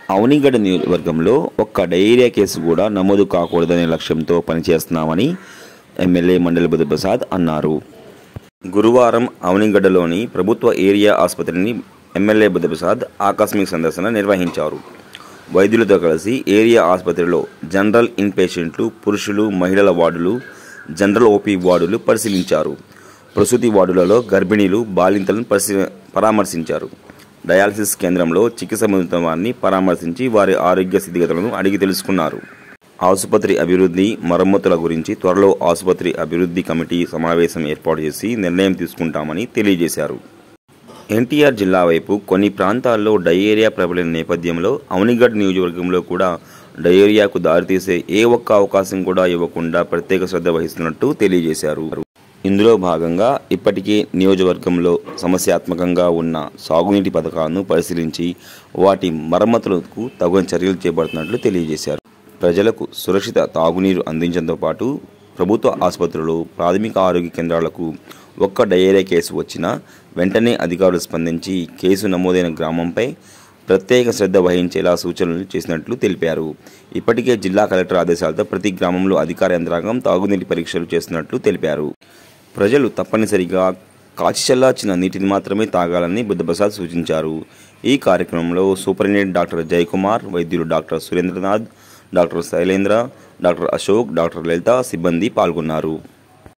అవనిగడ్డ నియోజకవర్గంలో ఒక్క diarrhoea case కూడా నమోదు కాకూడదనే లక్ష్యంతో పనిచేస్తున్నామని ఎమ్మెల్యే మండలి బుద్ధప్రసాద్ అన్నారు. గురువారం అవనిగడ్డలోని ప్రభుత్వ ఏరియా ఆసుపత్రిని ఎమ్మెల్యే బుద్ధప్రసాద్ ఆకస్మిక సందర్శన నిర్వహించారు. వైద్యులతో కలిసి ఏరియా ఆసుపత్రిలో జనరల్ ఇన్ పేషెంట్లు, పురుషులు, మహిళల వార్డులు, జనరల్ ఓపీ వార్డులు పరిశీలించారు. ప్రసూతి వార్డులలో గర్భిణీలు, బాలింతలను పరామర్శించారు. డయాలసిస్ కేంద్రంలో చికిత్స పొందుతున్న వారిని పరామర్శించి వారి ఆరోగ్య స్థితిగతులను అడిగి తెలుసుకున్నారు. ఆసుపత్రి అభివృద్ధి, మరమ్మతుల గురించి త్వరలో ఆసుపత్రి అభివృద్ధి కమిటీ సమావేశం ఏర్పాటు చేసి నిర్ణయం తీసుకుంటామని తెలియజేశారు. ఎన్టీఆర్ జిల్లా వైపు కొన్ని ప్రాంతాల్లో డయేరియా ప్రబలిన నేపథ్యంలో అవనిగఢ్ నియోజకవర్గంలో కూడా డయేరియాకు దారితీసే ఏ ఒక్క అవకాశం కూడా ఇవ్వకుండా ప్రత్యేక శ్రద్ధ వహిస్తున్నట్టు తెలియజేశారు. ఇందులో భాగంగా ఇప్పటికే నియోజకవర్గంలో సమస్యాత్మకంగా ఉన్న సాగునీటి పథకాలను పరిశీలించి వాటి మరమ్మతులకు తగిన చర్యలు చేపడుతున్నట్లు తెలియజేశారు. ప్రజలకు సురక్షిత తాగునీరు అందించడంతో పాటు ప్రభుత్వ ఆసుపత్రులు, ప్రాథమిక ఆరోగ్య కేంద్రాలకు ఒక్క డయేరియా కేసు వచ్చినా వెంటనే అధికారులు స్పందించి కేసు నమోదైన గ్రామంపై ప్రత్యేక శ్రద్ధ వహించేలా సూచనలు చేసినట్లు తెలిపారు. ఇప్పటికే జిల్లా కలెక్టర్ ఆదేశాలతో ప్రతి గ్రామంలో అధికార యంత్రాంగం తాగునీటి పరీక్షలు చేస్తున్నట్లు తెలిపారు. ప్రజలు తప్పనిసరిగా కాచి చల్లార్చిన నీటిని మాత్రమే తాగాలని బుద్ధప్రసాద్ సూచించారు. ఈ కార్యక్రమంలో సూపరింటెండెంట్ డాక్టర్ జయకుమార్, వైద్యులు doctor Surendranath, doctor Shailendra, doctor Ashok, doctor Lalitha సిబ్బంది పాల్గొన్నారు.